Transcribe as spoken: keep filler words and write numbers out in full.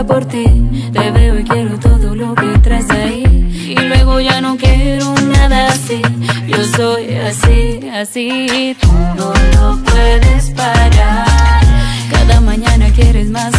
loca por ti. Te veo y quiero todo lo que traes ahí, y luego ya no quiero nada así. Yo soy así, así. Tú no lo puedes parar. Cada mañana quieres más